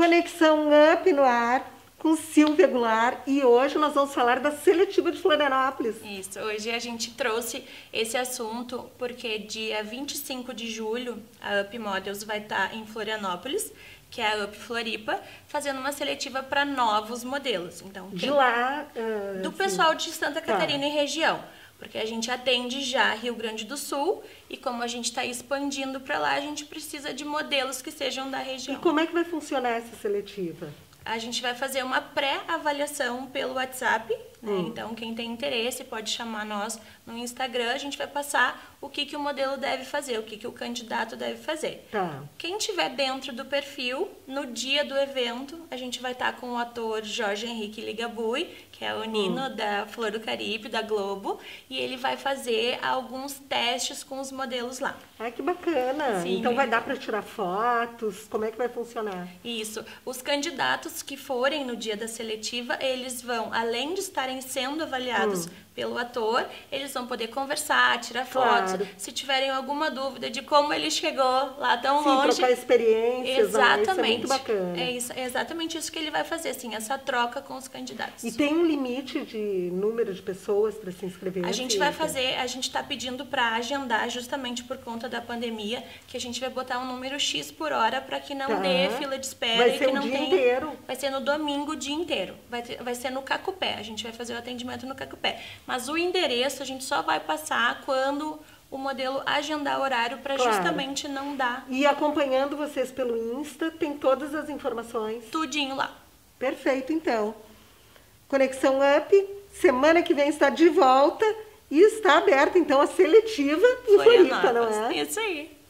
Conexão Up no ar, com Silvia Goulart, e hoje nós vamos falar da seletiva de Florianópolis. Isso, hoje a gente trouxe esse assunto porque dia 25 de julho a Up Models vai estar em Florianópolis, que é a Up Floripa, fazendo uma seletiva para novos modelos. Então, De lá... do pessoal de Santa Catarina e região. Porque a gente atende já Rio Grande do Sul e como a gente está expandindo para lá, a gente precisa de modelos que sejam da região. E como é que vai funcionar essa seletiva? A gente vai fazer uma pré-avaliação pelo WhatsApp, né? Então quem tem interesse pode chamar nós no Instagram, a gente vai passar o que o modelo deve fazer, o que o candidato deve fazer. Tá. Quem tiver dentro do perfil, no dia do evento, a gente vai estar com o ator Jorge Henrique Ligabui, que é o Nino da Flor do Caribe, da Globo, e ele vai fazer alguns testes com os modelos lá. Ah, que bacana! Sim. Então vai dar para tirar fotos? Como é que vai funcionar? Isso. Os candidatos que forem no dia da seletiva, eles vão, além de estarem sendo avaliados pelo ator, eles vão poder conversar, tirar fotos. Claro. Se tiverem alguma dúvida de como ele chegou lá tão Sim, longe. trocar experiências. Exatamente. Isso é muito bacana. É exatamente isso que ele vai fazer, assim, essa troca com os candidatos. E tem um limite de número de pessoas para se inscrever? A gente vai fazer, a gente está pedindo para agendar justamente por conta da pandemia, que a gente vai botar um número X por hora para que não dê fila de espera Vai e ser que o não dia tenha. inteiro? Vai ser no domingo o dia inteiro. Vai ser no Cacupé. A gente vai fazer o atendimento no Cacupé. Mas o endereço a gente só vai passar quando o modelo agendar horário para justamente não dar E acompanhando vocês pelo Insta, tem todas as informações. tudinho lá. Perfeito, então. Conexão Up, semana que vem está de volta e está aberta, então, a seletiva em Floripa, não é? Isso aí.